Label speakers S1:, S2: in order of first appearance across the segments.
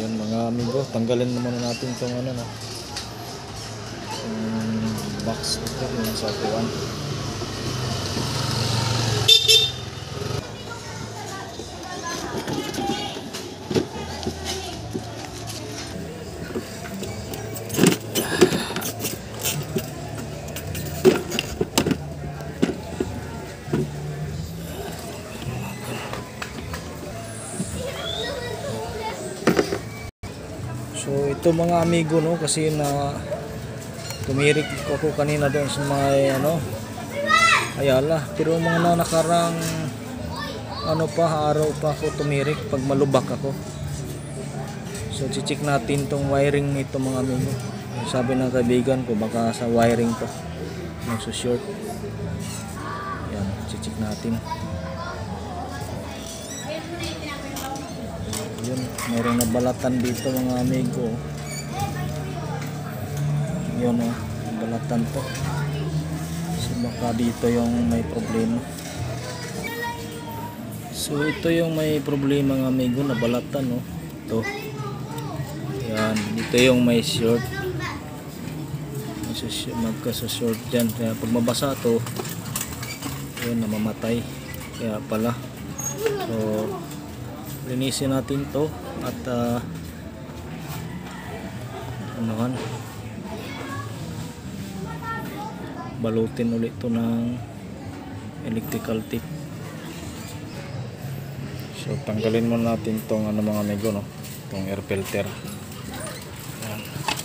S1: Yan mga amigo, tanggalin naman natin itong ano no, box ito yung sa tuwan. So ito mga amigo no, kasi na tumirik ako kanina doon sa may ano Ayala, pero mga nakarang ano pa araw pa ako tumirik pag malubak ako. So check natin tong wiring nito mga amigo. Sabi ng kaibigan ko baka sa wiring to nagso-short. Yan, check natin. Yun, mayroong nabalatan dito mga amigo. Yun o, balatan to. So baka dito yung may problema. So ito yung may problema mga amigo, nabalatan o. Ito. Yan, dito yung may short. Magkasa-short dyan. Kaya pag mabasa to, yun, namamatay. Kaya pala. So linisin natin to at anuhan, balutin ulit to ng electrical tape. So tanggalin muna natin tong ano mga amigo no, tong air filter. Yan.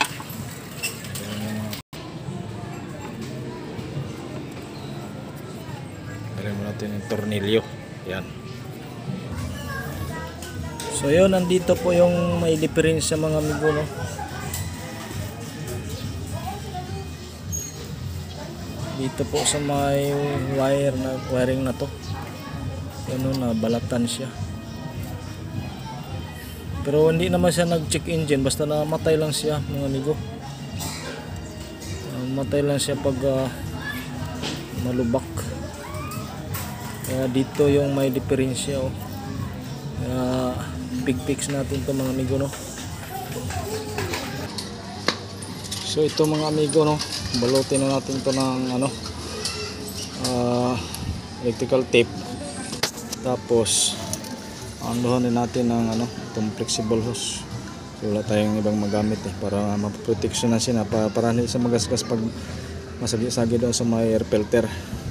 S1: Tanggalin muna natin yung tornilyo. Yan. So yun, nandito po yung may difference sa mga amigo no. Dito po sa may wiring na to. Yun no, nabalatan siya. Pero hindi naman siya nag-check engine, basta namatay lang siya mga amigo. Namatay lang siya pag malubak. Kaya dito yung may diferensya oh. Kaya fix natin to mga amigo no. So ito mga amigo no, balutin na natin to ng ano electrical tape. Tapos anuhan din natin ng ano, itong flexible hose. So wala tayong ibang magamit para maproteksyon na siya para hindi sa magasgas pag masagi-sagi daw sa may air filter.